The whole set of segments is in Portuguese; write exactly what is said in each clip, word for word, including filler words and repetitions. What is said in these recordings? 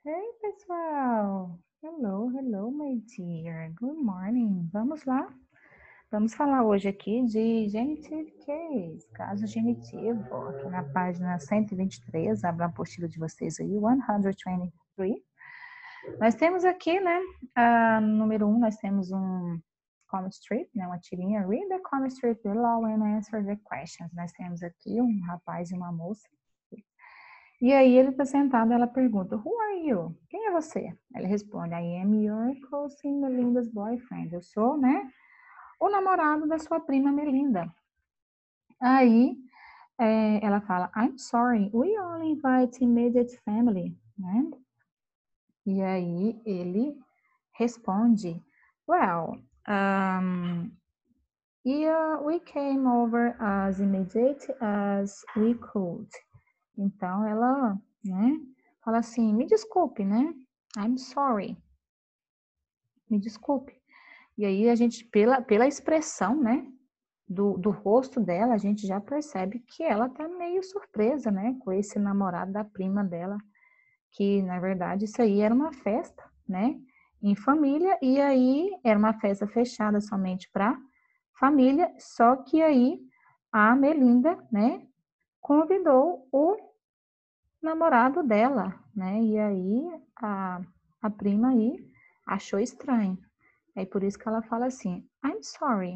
Hey, pessoal! Hello, hello, my dear. Good morning. Vamos lá? Vamos falar hoje aqui de genitive case, caso genitivo, aqui na página cento e vinte e três, abra a apostila de vocês aí, cento e vinte e três. Nós temos aqui, né, a, número um, nós temos um comment strip, né, uma tirinha, read the comment strip below and answer the questions. Nós temos aqui um rapaz e uma moça. E aí ele está sentado, ela pergunta, who are you? Quem é você? Ele responde, I am your cousin Melinda's boyfriend. Eu sou, né, o namorado da sua prima Melinda. Aí é, ela fala, I'm sorry, we only invite immediate family, né? E aí ele responde, well, um, yeah, we came over as immediate as we could. Então ela, né, fala assim, me desculpe, né? I'm sorry. Me desculpe. E aí a gente, pela, pela expressão, né, do, do rosto dela, a gente já percebe que ela tá meio surpresa, né, com esse namorado da prima dela, que na verdade isso aí era uma festa, né, em família, e aí era uma festa fechada somente para família, só que aí a Melinda, né, convidou o namorado dela, né? E aí a, a prima aí achou estranho. É por isso que ela fala assim, I'm sorry.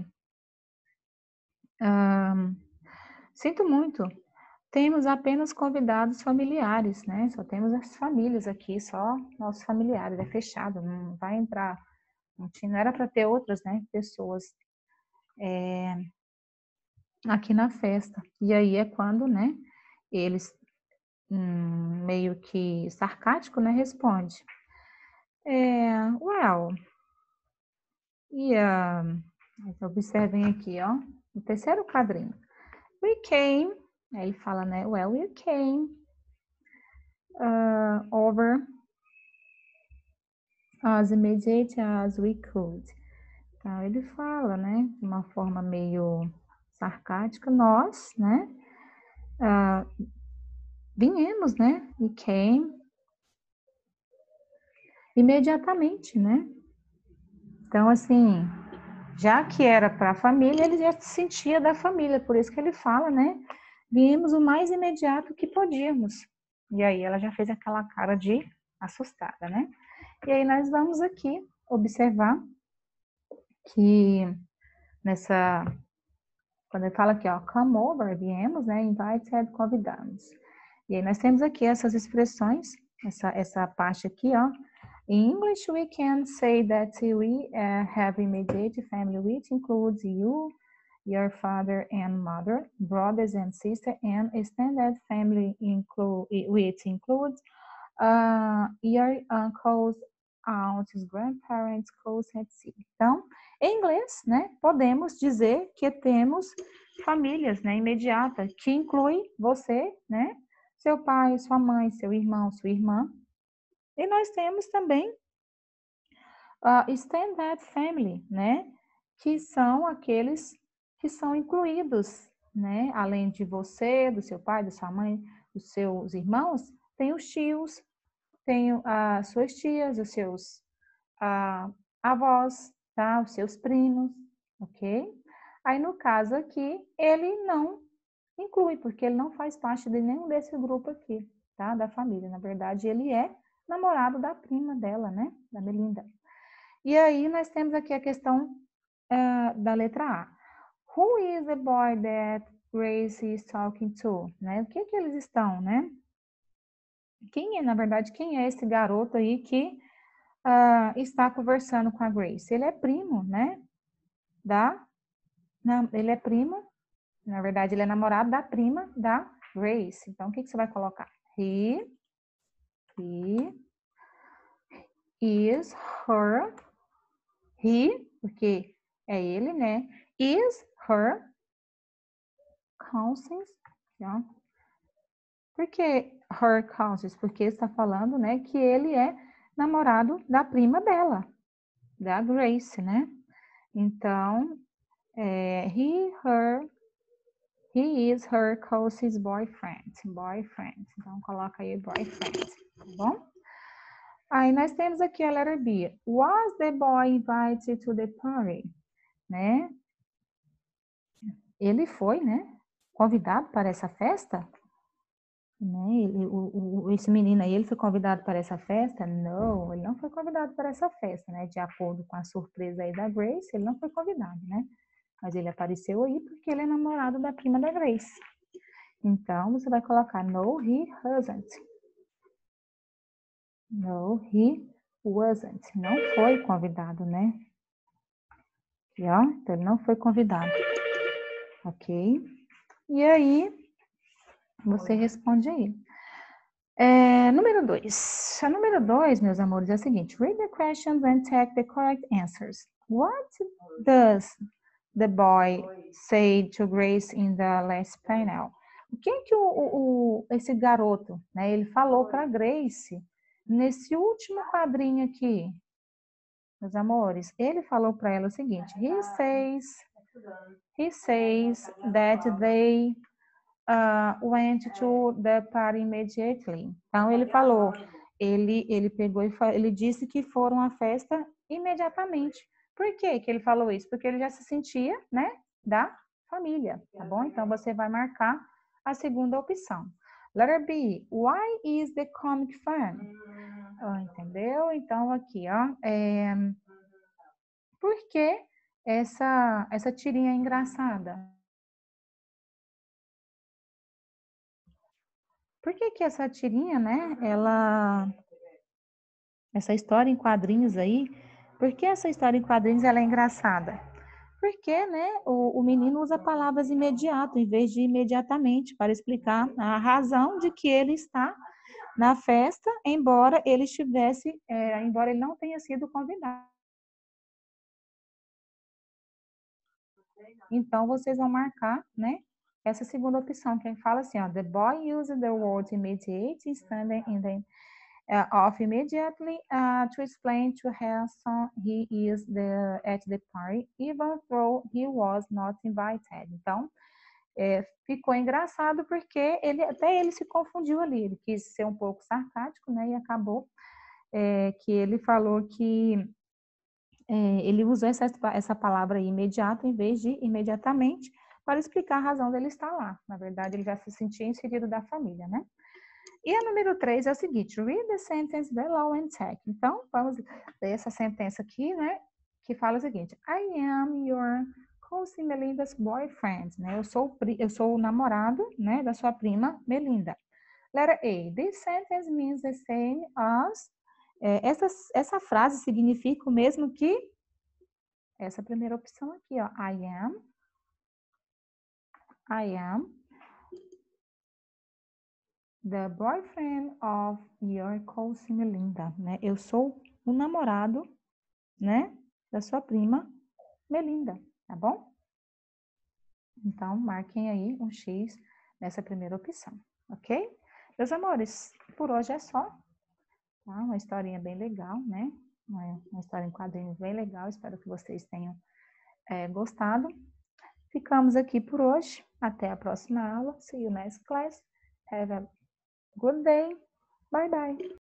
Um, sinto muito. Temos apenas convidados familiares, né? Só temos as famílias aqui, só nossos familiares. É fechado, não vai entrar. Não, tinha, não era para ter outras, né? Pessoas é, aqui na festa. E aí é quando, né? Eles hum, meio que sarcástico, né? Responde. É, well, e uh, observem aqui, ó, o terceiro quadrinho. We came, aí ele fala, né? Well, we came uh, over as immediate as we could. Então, ele fala, né? De uma forma meio sarcástica, nós, né? Uh, viemos, né? We came imediatamente, né? Então, assim, já que era para a família, ele já se sentia da família, por isso que ele fala, né? Viemos o mais imediato que podíamos. E aí ela já fez aquela cara de assustada, né? E aí nós vamos aqui observar que nessa, quando ele fala aqui, ó, come over, viemos, né? Invited, convidamos. E aí nós temos aqui essas expressões, essa, essa parte aqui, ó. In English, we can say that we uh, have immediate family, which includes you, your father and mother, brothers and sisters, and extended family, include, which includes uh, your uncles, aunts, grandparents, cousins, etcétera. Então, em inglês, né, podemos dizer que temos famílias, né, imediata, que inclui você, né, seu pai, sua mãe, seu irmão, sua irmã. E nós temos também a uh, extended family, né, que são aqueles que são incluídos, né, além de você, do seu pai, da sua mãe, dos seus irmãos, tem os tios, tem as suas tias, os seus uh, avós, tá, os seus primos, ok? Aí no caso aqui, ele não inclui, porque ele não faz parte de nenhum desse grupo aqui, tá, da família. Na verdade, ele é namorado da prima dela, né, da Melinda. E aí nós temos aqui a questão uh, da letra A. Who is the boy that Grace is talking to? Né? O que que eles estão, né? Quem é, na verdade, quem é esse garoto aí que uh, está conversando com a Grace? Ele é primo, né? Da, não, ele é primo, na verdade, ele é namorado da prima da Grace. Então, o que que você vai colocar? He, he is her, he, porque é ele, né? Is her cousins, ó. Por que her cousins? Porque está falando, né, que ele é namorado da prima dela, da Grace, né? Então, é, he, her, he is her cousin's boyfriend, boyfriend. Então, coloca aí boyfriend, tá bom? Aí nós temos aqui a letra B. Was the boy invited to the party? Né? Ele foi, né? Convidado para essa festa? Né? Ele, o, o, esse menino aí, ele foi convidado para essa festa? Não, ele não foi convidado para essa festa, né? De acordo com a surpresa aí da Grace, ele não foi convidado, né? Mas ele apareceu aí porque ele é namorado da prima da Grace. Então, você vai colocar no, he wasn't. No, he wasn't. Não foi convidado, né? Aqui, ó. Então, ele não foi convidado. Ok? E aí, você responde aí. É, número dois. A número dois, meus amores, é o seguinte. Read the questions and check the correct answers. What does the boy say to Grace in the last panel? O que que o, o, o esse garoto, né, ele falou para Grace nesse último quadrinho aqui, meus amores? Ele falou para ela o seguinte. He says, he says that they Uh, went to the party immediately. Então, ele falou, ele, ele pegou e ele disse que foram à festa imediatamente. Por que que ele falou isso? Porque ele já se sentia, né, da família, tá bom? Então, você vai marcar a segunda opção. Letter B, why is the comic fun? Oh, entendeu? Então, aqui, ó, é, por que essa, essa tirinha é engraçada? Por que que essa tirinha, né, ela, essa história em quadrinhos aí, por que essa história em quadrinhos ela é engraçada? Porque, né, o, o menino usa palavras imediato, em vez de imediatamente, para explicar a razão de que ele está na festa, embora ele estivesse, é, embora ele não tenha sido convidado. Então, vocês vão marcar, né, essa segunda opção, que fala assim, ó, the boy used the word immediate standing in the Uh, off immediately uh, to explain to her son he is the, at the party, even though he was not invited. Então, é, ficou engraçado porque ele até ele se confundiu ali, ele quis ser um pouco sarcástico, né? E acabou é, que ele falou que é, ele usou essa, essa palavra aí, imediato, em vez de imediatamente, para explicar a razão dele estar lá. Na verdade, ele já se sentia inserido da família, né? E a número três é o seguinte, read the sentence below and check. Então, vamos ler essa sentença aqui, né, que fala o seguinte, I am your cousin Melinda's boyfriend, né, eu sou, eu sou o namorado, né, da sua prima Melinda. Letter A, this sentence means the same as, é, essa, essa frase significa o mesmo que essa primeira opção aqui, ó, I am, I am the boyfriend of your cousin Melinda, né? Eu sou o namorado, né, da sua prima Melinda, tá bom? Então, marquem aí um X nessa primeira opção, ok? Meus amores, por hoje é só, tá? Uma historinha bem legal, né? Uma, uma história em quadrinhos bem legal, espero que vocês tenham é, gostado. Ficamos aqui por hoje, até a próxima aula. See you next class. Have a good day. Bye, bye.